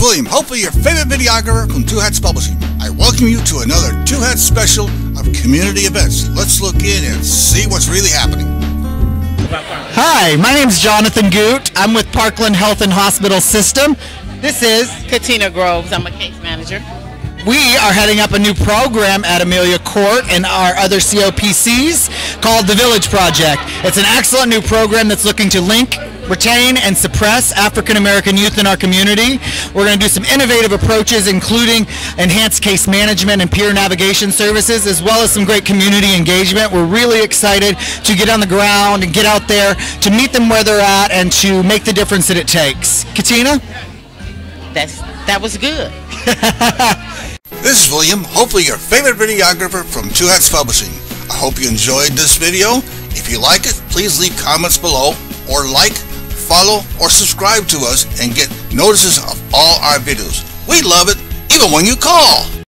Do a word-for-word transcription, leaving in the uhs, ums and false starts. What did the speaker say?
William, hopefully your favorite videographer from Two Hats Publishing. I welcome you to another Two Hats special of community events. Let's look in and see what's really happening. Hi, my name's Jonathan Goot. I'm with Parkland Health and Hospital System. This is Katina Groves. I'm a case manager. We are heading up a new program at Amelia Court and our other C O P Cs called the Village Project. It's an excellent new program that's looking to link, retain, and suppress African American youth in our community. We're going to do some innovative approaches, including enhanced case management and peer navigation services, as well as some great community engagement. We're really excited to get on the ground and get out there to meet them where they're at and to make the difference that it takes. Katina? That's, that was good. This is William, hopefully your favorite videographer from Two Hats Publishing. I hope you enjoyed this video. If you like it, please leave comments below, or like, follow, or subscribe to us and get notices of all our videos. We love it, even when you call.